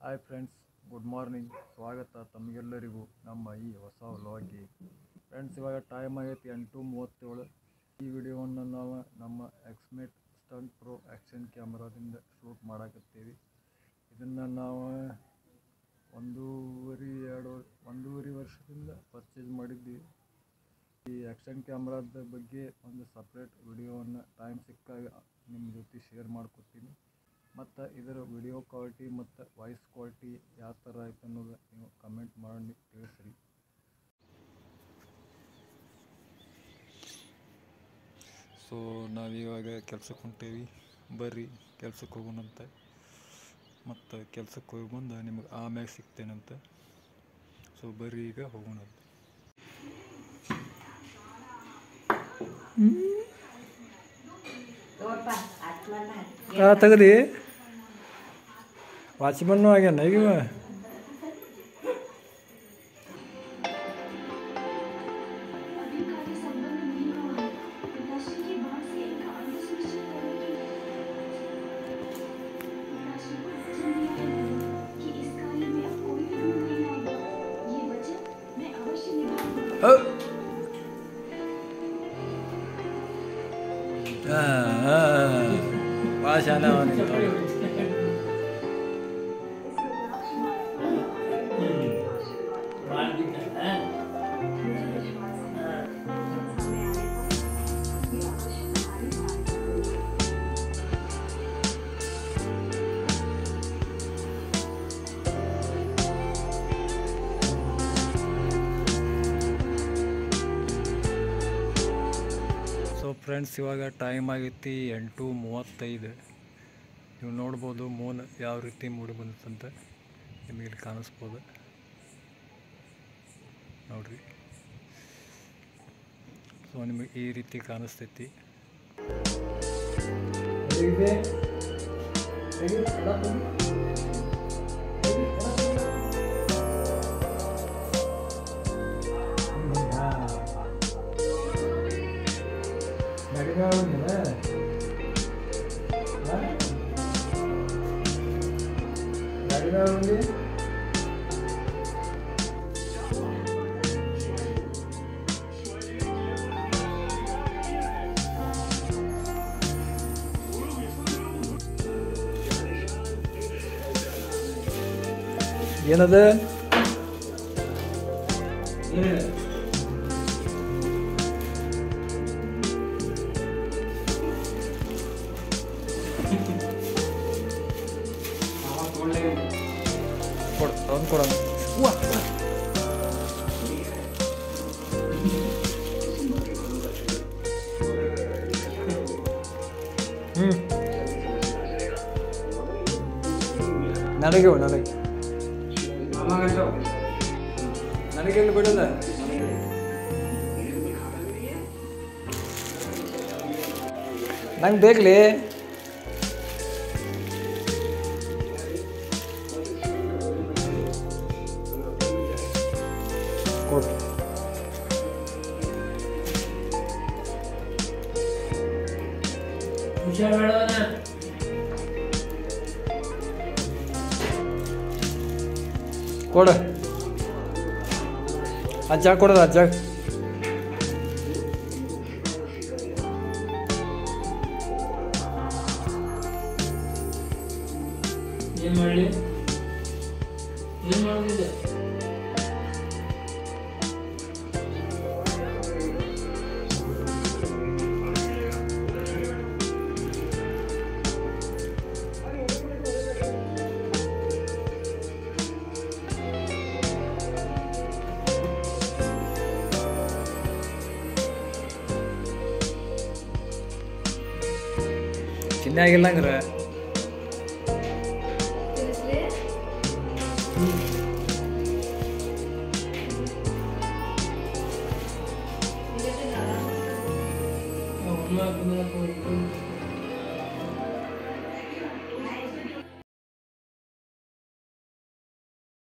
Hi friends, good morning. ಸ್ವಾಗತ ತಮಗೆಲ್ಲರಿಗೂ ನಮ್ಮ ಈ ಹೊಸ ವ್ಲಾಗ್ಗೆ. ಫ್ರೆಂಡ್ಸ್, ಇವಾಗ ಟೈಮ್ ಆಗೈತಿ 8:37. ಈ ವಿಡಿಯೋವನ್ನು ನಾವು ನಮ್ಮ ಎಕ್ಸ್ಮೇಟ್ ಸ್ಟಂಟ್ ಪ್ರೋ ಆ್ಯಕ್ಷನ್ ಕ್ಯಾಮ್ರಾದಿಂದ ಶೂಟ್ ಮಾಡಾಕತ್ತೀವಿ. ಇದನ್ನು ನಾವು ಒಂದೂವರೆ ವರ್ಷದಿಂದ ಪರ್ಚೇಸ್ ಮಾಡಿದ್ವಿ. ಈ ಆ್ಯಕ್ಷನ್ ಕ್ಯಾಮ್ರಾದ ಬಗ್ಗೆ ಒಂದು ಸಪ್ರೇಟ್ ವಿಡಿಯೋವನ್ನು ಟೈಮ್ ಸಿಕ್ಕಾಗ ನಿಮ್ಮ ಜೊತೆ ಶೇರ್ ಮಾಡ್ಕೊತೀನಿ. ಮತ್ತು ಇದರ ವಿಡಿಯೋ ಕ್ವಾಲಿಟಿ ಮತ್ತು ವಾಯ್ಸ್ ಕ್ವಾಲಿಟಿ ಯಾವ ಥರ ಆಯ್ತು ಅನ್ನೋದು ನೀವು ಕಮೆಂಟ್ ಮಾಡಿ ತಿಳಿಸ್ರಿ. ಸೊ ನಾವಿವಾಗ ಕೆಲ್ಸಕ್ಕೆ ಹೊಂಟೇವಿ. ಬರ್ರಿ ಕೆಲ್ಸಕ್ಕೆ ಹೋಗೋಣಂತೆ. ಮತ್ತು ಕೆಲ್ಸಕ್ಕೆ ಹೋಗಿ ಬಂದು ನಿಮಗೆ ಆಮ್ಯಾಗ ಸಿಗ್ತೇನಂತೆ. ಸೊ ಬರ್ರಿ ಈಗ ಹೋಗೋಣಂತೆ. ತೆಗದಿ ವಾಚ್ಮನ್ನು ಆಗ್ಯಾನ ಈಗ. ಭಾಷಾನ ಫ್ರೆಂಡ್ಸ್, ಇವಾಗ ಟೈಮ್ ಆಗೈತಿ 8:35. ನೀವು ನೋಡ್ಬೋದು ಮೂನ್ ಯಾವ ರೀತಿ ಮೂಡಿ ಬಂದಂತ ನಿಮಗೆ ಇಲ್ಲಿ ಕಾಣಿಸ್ಬೋದು ನೋಡ್ರಿ. ಸೊ ನಿಮಗೆ ಈ ರೀತಿ ಕಾಣಿಸ್ತೈತಿ. ಏನದ ಕೊಡ ನನಗೆ ನನಗೆಲ್ಲಿ ಬಿಡಲ್ಲ. ನಂಗೆ ಬೇಕಲಿ ಕೊಡು. ಕೊಡು ಅಜ್ಜ, ಕೊಡೋದು ಅಜ್ಜ. ಏನು ಮಾಡಲಿ, ಏನು ಮಾಡೋದಿದೆ? ಚಿನ್ನ ಆಗಿಲ್ಲ ಹಂಗ್ರೆ